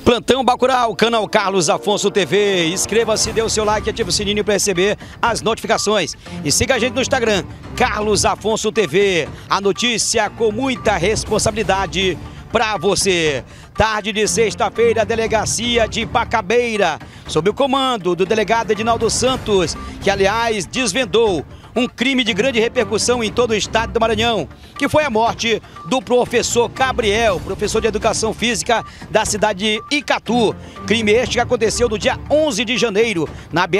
Plantão Bacurau, canal Carlos Afonso TV. Inscreva-se, dê o seu like e ative o sininho para receber as notificações. E siga a gente no Instagram, Carlos Afonso TV. A notícia com muita responsabilidade para você. Tarde de sexta-feira, a delegacia de Bacabeira, sob o comando do delegado Edinaldo Santos, que aliás desvendou um crime de grande repercussão em todo o estado do Maranhão, que foi a morte do professor Gabriel, professor de educação física da cidade de Icatu. Crime este que aconteceu no dia 11 de janeiro, na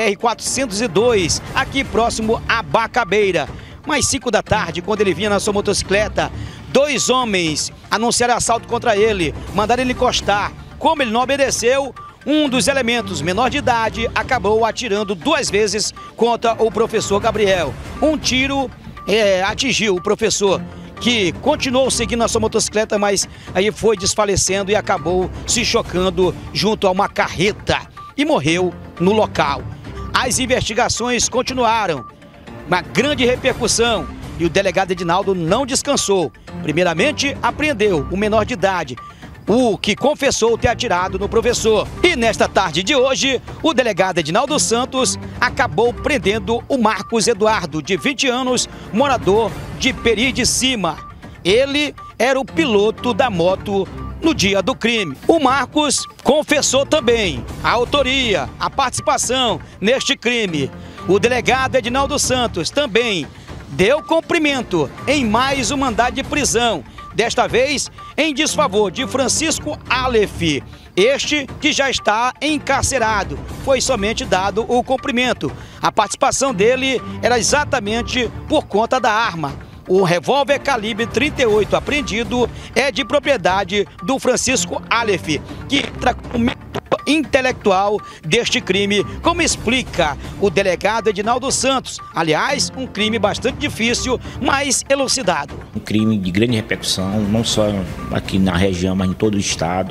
BR-402, aqui próximo a Bacabeira. Mais 5 da tarde, quando ele vinha na sua motocicleta, 2 homens anunciaram assalto contra ele, mandaram ele encostar. Como ele não obedeceu, um dos elementos, menor de idade, acabou atirando 2 vezes contra o professor Gabriel. Um tiro atingiu o professor, que continuou seguindo a sua motocicleta, mas aí foi desfalecendo e acabou se chocando junto a uma carreta e morreu no local. As investigações continuaram, uma grande repercussão, e o delegado Edinaldo não descansou. Primeiramente, apreendeu o menor de idade, o que confessou ter atirado no professor. E nesta tarde de hoje, o delegado Edinaldo Santos acabou prendendo o Marcos Eduardo, de 20 anos, morador de Peri de Cima. Ele era o piloto da moto no dia do crime. O Marcos confessou também a autoria, a participação neste crime. O delegado Edinaldo Santos também deu cumprimento em mais um mandado de prisão, desta vez em desfavor de Francisco Aleph, este que já está encarcerado. Foi somente dado o cumprimento. A participação dele era exatamente por conta da arma. O revólver calibre 38 apreendido é de propriedade do Francisco Aleph, que entra como intelectual deste crime, como explica o delegado Edinaldo Santos. Aliás, um crime bastante difícil, mas elucidado. Um crime de grande repercussão, não só aqui na região, mas em todo o estado.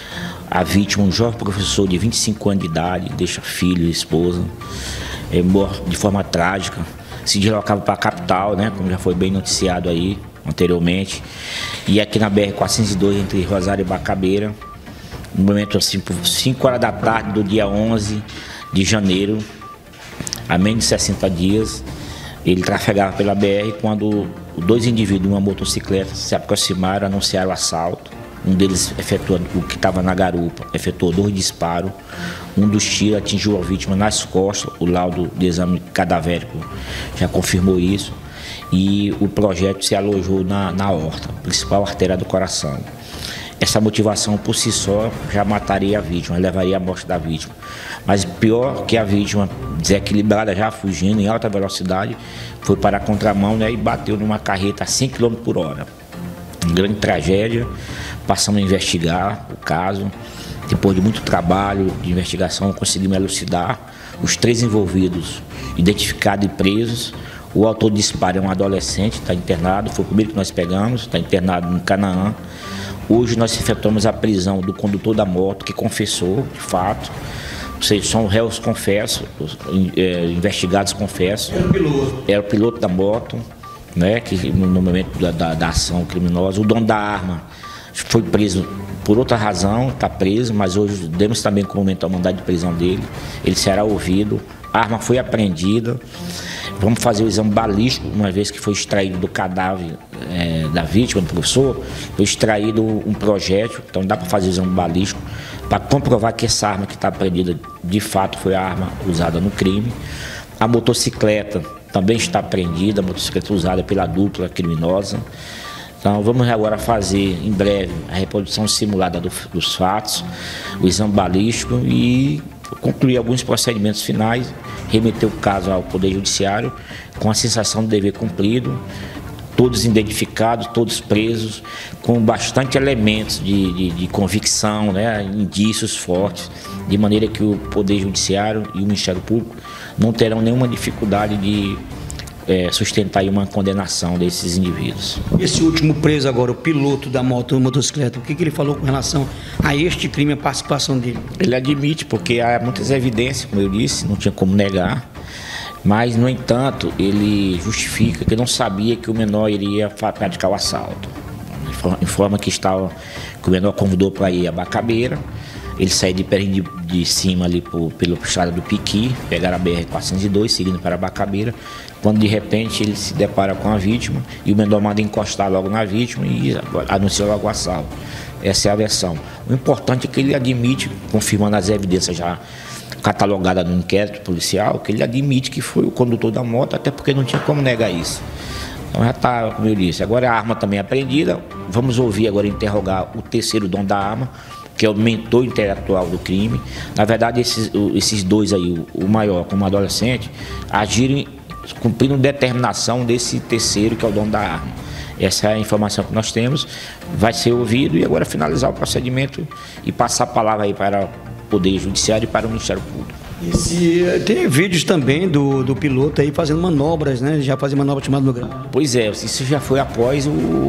A vítima, um jovem professor de 25 anos de idade, deixa filho e esposa, morre de forma trágica. Se deslocava para a capital, né, como já foi bem noticiado aí anteriormente. E aqui na BR-402, entre Rosário e Bacabeira, no momento assim, por 5 horas da tarde do dia 11 de janeiro, há menos de 60 dias, ele trafegava pela BR quando 2 indivíduos, uma motocicleta, se aproximaram, anunciaram o assalto. Um deles efetuou, o que estava na garupa, efetuou 2 disparos. Um dos tiros atingiu a vítima nas costas, o laudo de exame cadavérico já confirmou isso. E o projétil se alojou na aorta, principal artéria do coração. Essa motivação por si só já mataria a vítima, levaria à morte da vítima. Mas pior que a vítima, desequilibrada, já fugindo em alta velocidade, foi para a contramão, né, e bateu numa carreta a 100 km por hora. Uma grande tragédia. Passamos a investigar o caso. Depois de muito trabalho de investigação, conseguimos elucidar os 3 envolvidos, identificados e presos. O autor do disparo é um adolescente, está internado, foi o primeiro que nós pegamos, está internado no Canaã. Hoje nós efetuamos a prisão do condutor da moto, que confessou, de fato. Ou seja, são réus confessos, investigados confessos. Era o piloto da moto, né, que no momento da ação criminosa. O dono da arma foi preso por outra razão, está preso, mas hoje demos também cumprimento ao mandado de prisão dele. Ele será ouvido, a arma foi apreendida. Vamos fazer o exame balístico, uma vez que foi extraído do cadáver da vítima, do professor, foi extraído um projétil, então dá para fazer o exame balístico para comprovar que essa arma que está apreendida de fato foi a arma usada no crime. A motocicleta também está apreendida, a motocicleta usada pela dupla criminosa. Então vamos agora fazer em breve a reprodução simulada dos fatos, o exame balístico e concluir alguns procedimentos finais, remeter o caso ao Poder Judiciário com a sensação de dever cumprido, todos identificados, todos presos, com bastante elementos de convicção, né, indícios fortes, de maneira que o Poder Judiciário e o Ministério Público não terão nenhuma dificuldade de sustentar aí uma condenação desses indivíduos. Esse último preso agora, o piloto da motocicleta, o que ele falou com relação a este crime, a participação dele? Ele admite, porque há muitas evidências, como eu disse, não tinha como negar, mas, no entanto, ele justifica que não sabia que o menor iria praticar o assalto. Informa que o menor convidou para ir a Bacabeira, Ele saiu de cima ali pelo estrada do Piqui, pegaram a BR-402, seguindo para Bacabeira, quando de repente ele se depara com a vítima e o menor manda encostar logo na vítima e anuncia logo o assalto. Essa é a versão. O importante é que ele admite, confirmando as evidências já catalogadas no inquérito policial, que ele admite que foi o condutor da moto, até porque não tinha como negar isso. Então já está, como eu disse, agora a arma também é apreendida. Vamos ouvir agora interrogar o terceiro dono da arma, que é o mentor intelectual do crime. Na verdade, esses dois aí, o maior como o adolescente, agiram cumprindo determinação desse terceiro, que é o dono da arma. Essa é a informação que nós temos, vai ser ouvido e agora finalizar o procedimento e passar a palavra aí para o Poder Judiciário e para o Ministério Público. Tem vídeos também do piloto aí fazendo manobras, né? Já fazia manobra chamada no grau. Pois é, isso já foi após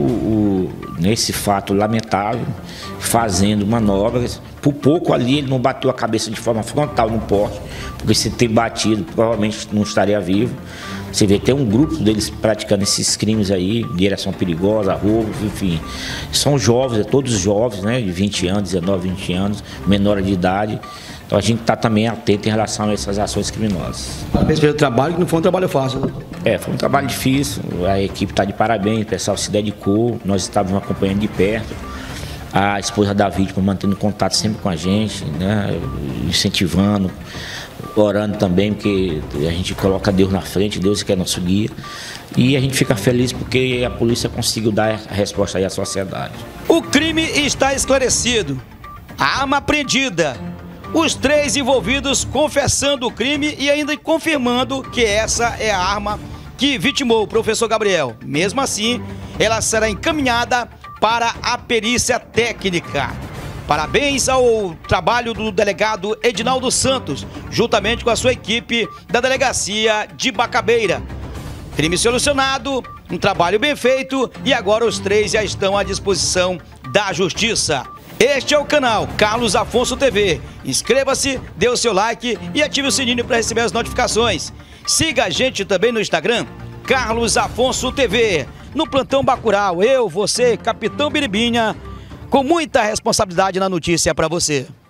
nesse fato lamentável, fazendo manobras. Por pouco ali ele não bateu a cabeça de forma frontal no poste, porque se ter batido provavelmente não estaria vivo. Você vê que tem um grupo deles praticando esses crimes aí, direção perigosa, roubos, enfim. São jovens, todos jovens, né? De 20 anos, 19, 20 anos, menor de idade. Então a gente está também atento em relação a essas ações criminosas. Parabéns pelo trabalho, que não foi um trabalho fácil. Foi um trabalho difícil, a equipe está de parabéns, o pessoal se dedicou, nós estávamos acompanhando de perto. A esposa da vítima mantendo contato sempre com a gente, né? Incentivando, orando também, porque a gente coloca Deus na frente, Deus que é nosso guia. E a gente fica feliz porque a polícia conseguiu dar a resposta aí à sociedade. O crime está esclarecido, a arma apreendida, os três envolvidos confessando o crime e ainda confirmando que essa é a arma que vitimou o professor Gabriel. Mesmo assim, ela será encaminhada para a perícia técnica. Parabéns ao trabalho do delegado Edinaldo Santos, juntamente com a sua equipe da delegacia de Bacabeira. Crime solucionado, um trabalho bem feito e agora os três já estão à disposição da justiça. Este é o canal Carlos Afonso TV. Inscreva-se, dê o seu like e ative o sininho para receber as notificações. Siga a gente também no Instagram, Carlos Afonso TV. No Plantão Bacurau, eu, você, Capitão Biribinha, com muita responsabilidade na notícia para você.